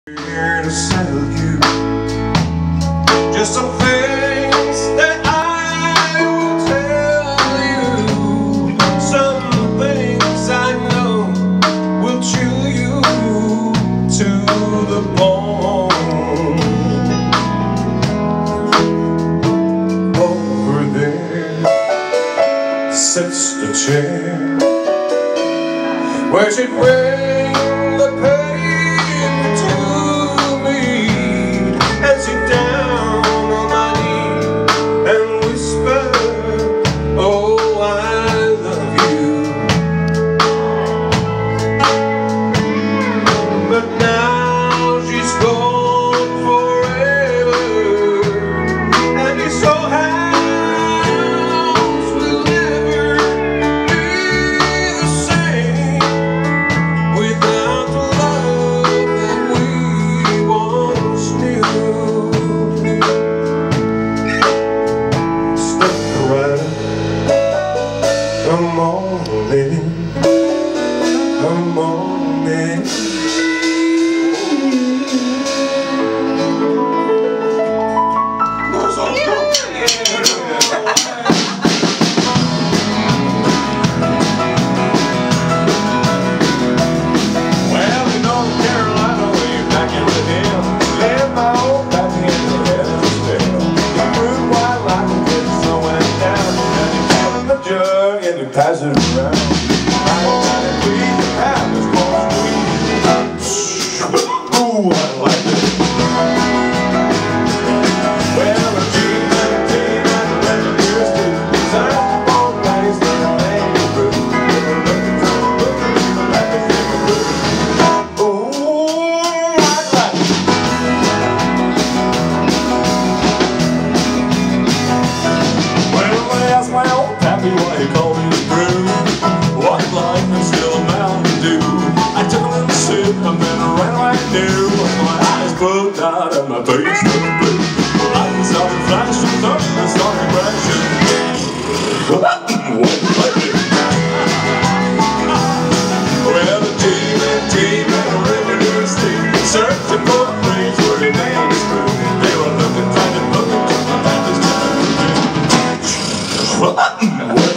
Here to sell you just some things that I will tell you. Some things I know will chew you to the bone. Over there sits the chair where she'd bring the pain to me and sit down on my knee and whisper, oh, I love you. But now she's gone forever, and this whole house will never be the same without the love that we once knew. Step right up, come on in, come on in. Pass it around. Ooh, I like it. Well, a team and a team and a legendary too. Sign up on place that I made it through. Ooh, I like it. Well, I asked my old pappy why he called me the brew. What life and still a Mountain Dew. I took a little sip and then I ran like new. My eyes bugged out and my face turned blue. Lightning started flashing, thunder started crashing. What lightning? Well, a team and a regular steam, searching for a place where he made his groove. They were looking, trying to book it, but that was just a